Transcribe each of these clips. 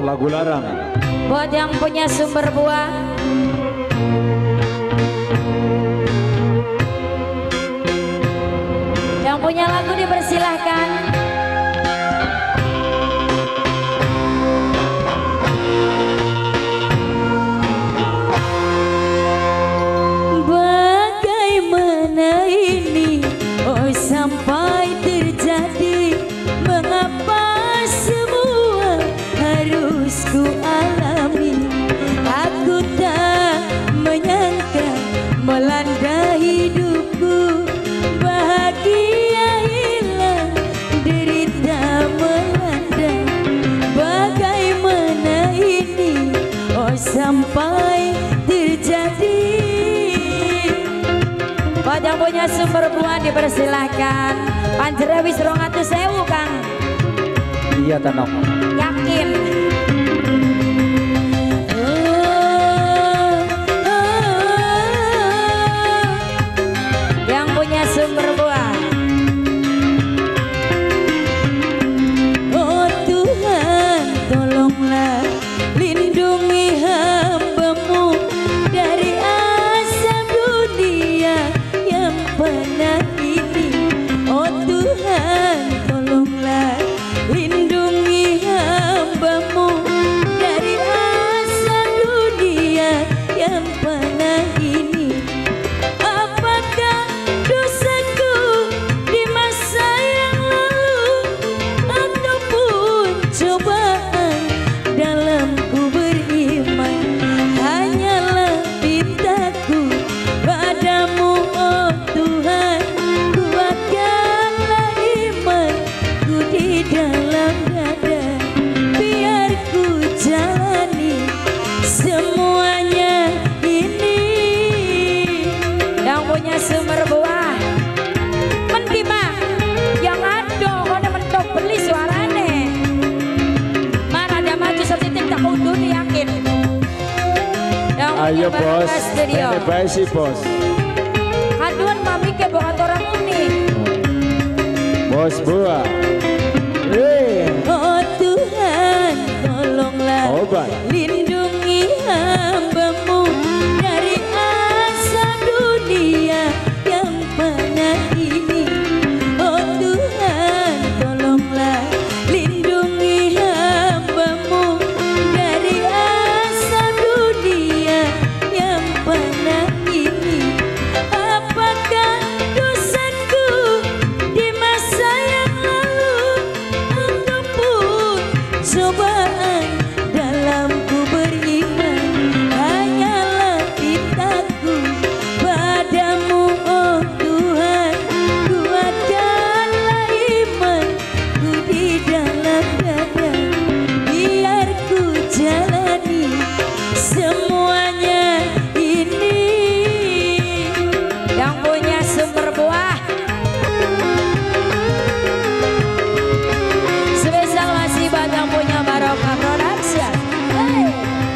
lagu larang. Buat yang punya sumber buah. Yang punya lagu dipersilahkan. Bagaimana ini sampai terjadi? Mengapa semua harus ku alami? Aku tak menyangka melanda hidupku, bahagia hilang, derita melanda. Bagaimana ini sampai terjadi? Buat yang punya sumber buah dipersilahkan. Panjere wis 200.000 Kang. Iya Tanok. Yakin. Yang punya sumber buah. Oh Tuhan, tolonglah lindungi hamba-Mu dari asap dunia yang panas ini. Oh Tuhan, tolonglah lindungi hamba-Mu dari asap dunia yang panas ini. Apakah dosaku di masa yang lalu, ataupun cobaan dalam ku beriman? Hanyalah pintaku padamu, oh Tuhan, kuatkanlah imanku di dalam dada, biar ku jalani semuanya ini. Yang punya sumber buah. Mendima. Yang ada kone mentok beli suarane. Mana dia maju setitik tak undur yakin. Yang Ayo punya bos. Barokah Studio. Ini baik sih bos. Haduan mami ke bukan orang ini. Bos buah. Oh Tuhan, tolonglah Obat. lindungi hamba-Mu dari asap dunia yang panas ini. Oh Tuhan, tolonglah lindungi hamba-Mu dari asap dunia yang panas ini. Apakah dosaku di masa yang lalu, ataupun cobaan dalam ku beriman? Hanyalah pintaku padamu, oh Tuhan, kuatkanlah imanku di dalam dada, biar ku jalani semuanya ini. Yang punya sumber buah. Spesial masih buat yang punya Barokah Production. Hey.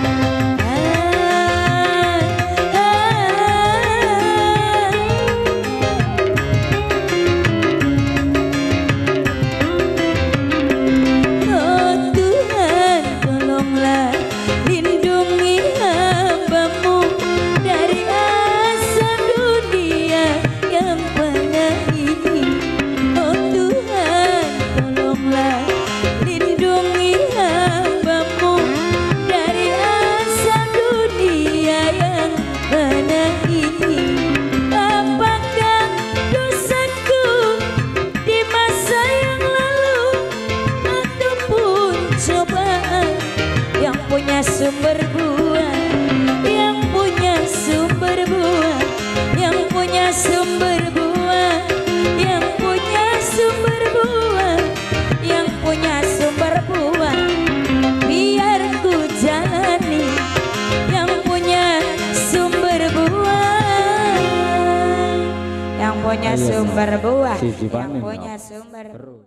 Oh Tuhan, tolonglah lindungi hamba-Mu dari asap dunia yang panas ini. Oh Tuhan, tolonglah lindungi hamba-Mu dari asap dunia yang panas ini. Apakah dosaku di masa yang lalu, ataupun cobaan? Yang punya sumber buah, yang punya sumber buah, yang punya sumber buah, yang punya sumber buah, yang punya sumber buah, biar ku jalani. Yang punya sumber buah, Yang punya sumber buah. Si Yang Dipanin, punya no. sumber